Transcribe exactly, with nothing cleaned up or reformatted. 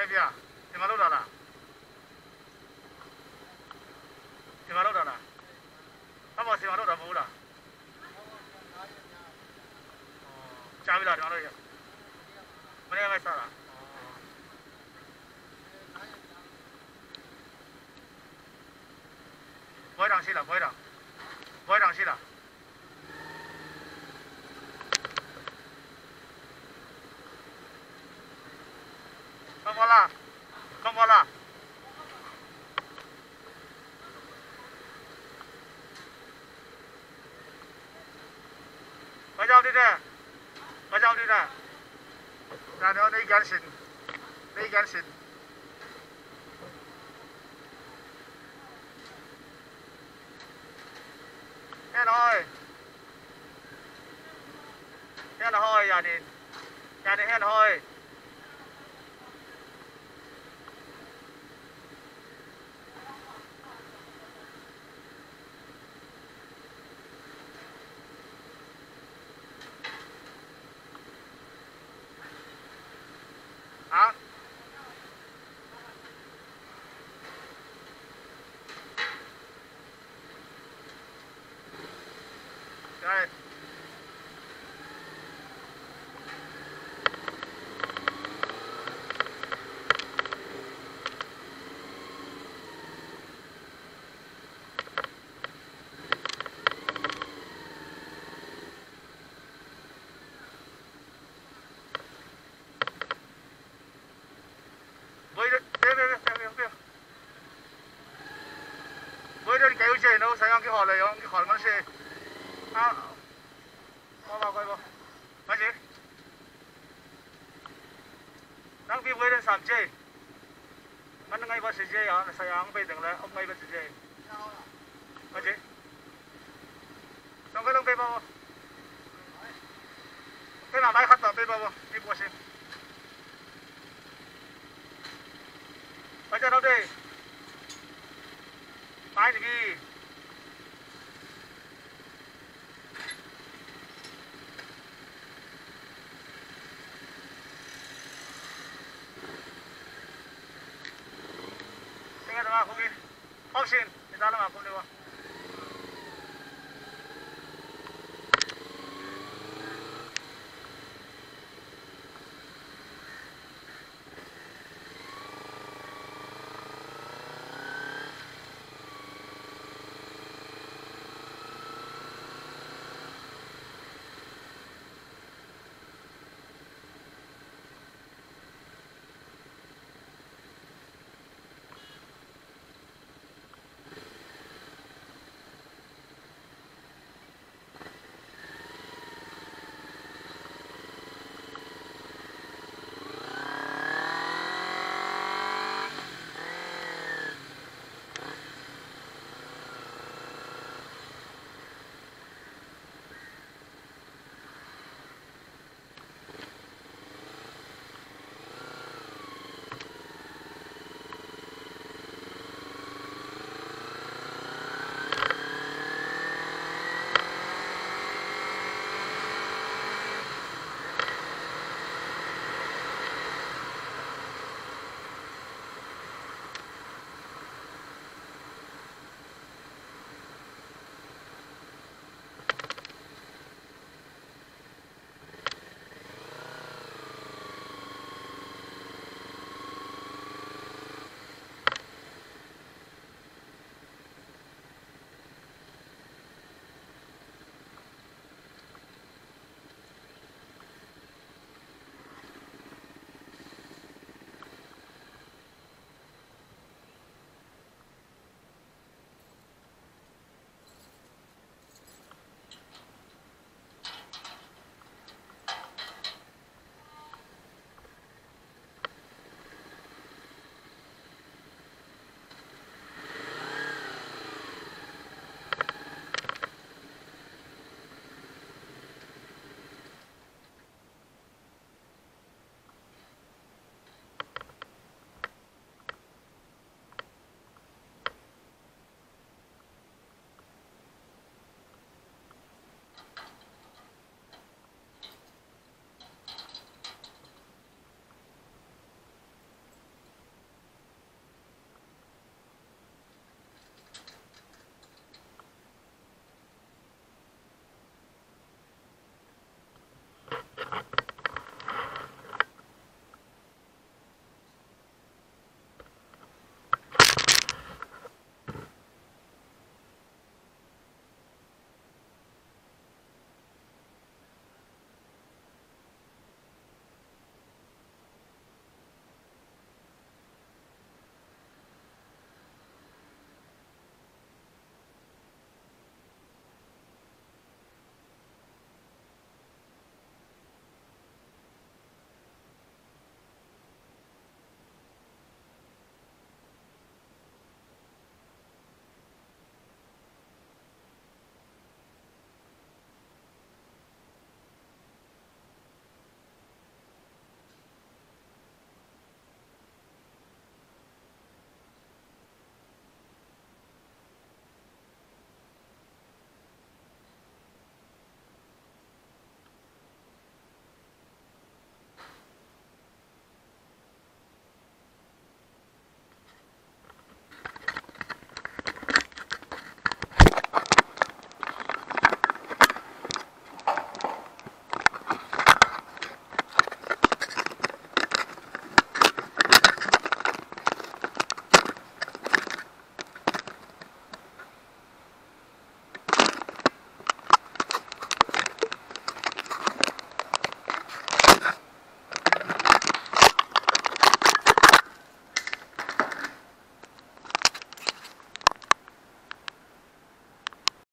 လိုက်ပြဒီမှာလောက်တာလားဒီမှာလောက်တာလားအမောစီမှာလောက်တာမဟုတ်လားကြားပြီလားဒီမှာလောက်ရမနေ့ကပဲစားတာဘွဲတောင်ရှိလားဘွဲတောင်ဘွဲတောင်ရှိလားကောင်းပါလားကောင်းပါလားဘာကြောင့်ဒီတဲ့ဘာကြောင့်ဒီတဲ့ဒါတော့နေကန်ရှင်နေကန်ရှင်ဟဲ့နော်ဟဲ့နော်ယာနေယာနေဟဲ့နော်啊？对。nó sẽ ăn cái họ này không cái họ nó sẽ à qua vào coi vào cái gì đang bị quay lên sàm chơiมันngay vào sợi dây à là sợi áng bây giờ là ông ngay vào sợi dây cái gì xong cái lông bê bao cái nào máy khát tờ bê bao đi qua xem bây giờ đâu đi máy gì Option, kita lang ako niwa.